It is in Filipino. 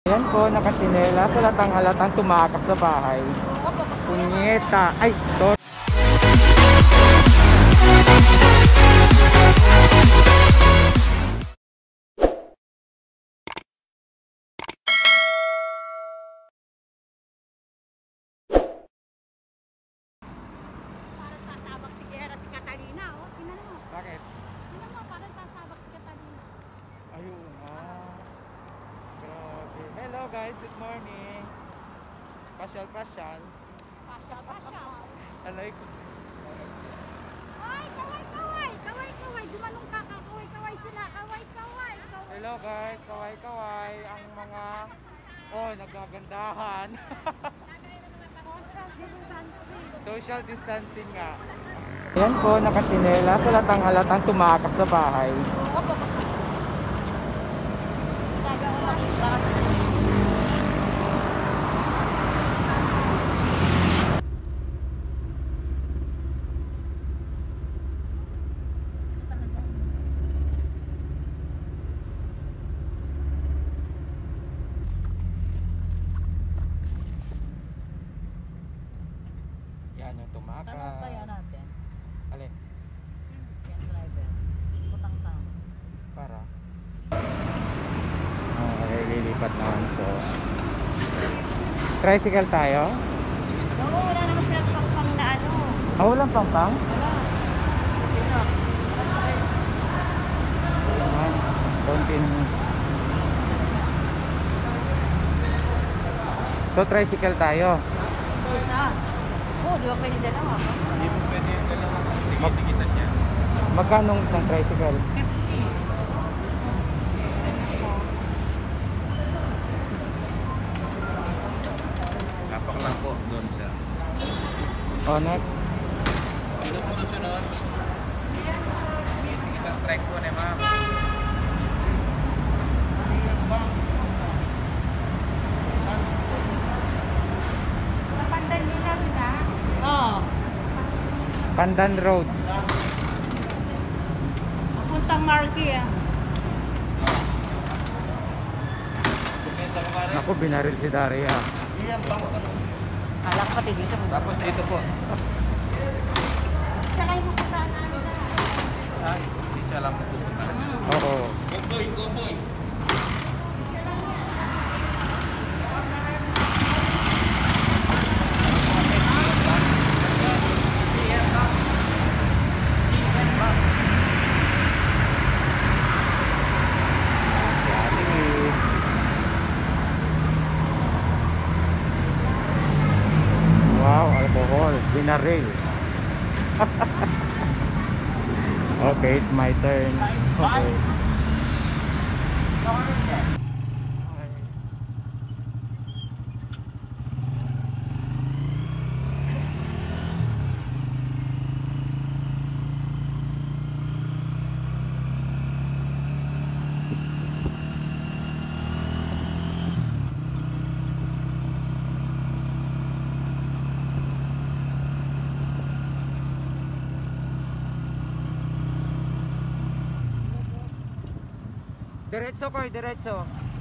Ayan po, nakasinelas. Halatang halatang tumakap sa bahay. Punyeta. Ay, to. Parang sasabak si Gera, si Catalina, oh. Tingnan mo. Bakit? Tingnan mo, parang sasabak si Catalina. Ayun nga. Grabe. Hello guys, good morning. Pasyal. Pasya. Alay ko. Ay, kaway. Dumanong ka, kaway sila. Kaway. Hello guys, kaway. Ang mga nagagandahan. Social distancing nga. Ayan po, nakasinelas. Halatang halatang tumakap sa bahay. Yan yung tumakas. Tanong kaya natin, Alin? yung driver, putang tama. Para? Okay, lilipat naman po. Tricycle tayo? Oo, wala naman silang pang na ano. Walang pang-pang? Wala. Konti naman. So, tricycle tayo. Isa. Oo, di ba pwede dalawa? Hindi mo pwede yung dalawang tigil-tigisa siya. Magkano ang isang tricycle? Kapak lang po doon siya. Oh, next. Dito po susunod. Isang trek po na ma'am. Napandan din namin ha. Oo. Pandan Road. Papuntang Marquee ah. Ako, binaril si Daria. Alak pati dito. Tapos dito po. Sakay mo pa saan ano na. Ay, hindi siya lang pupunta. Oo. Go boy. Wow, alcohol. Binaril. Okay, it's my turn. Okay. Diretso ko, diretso.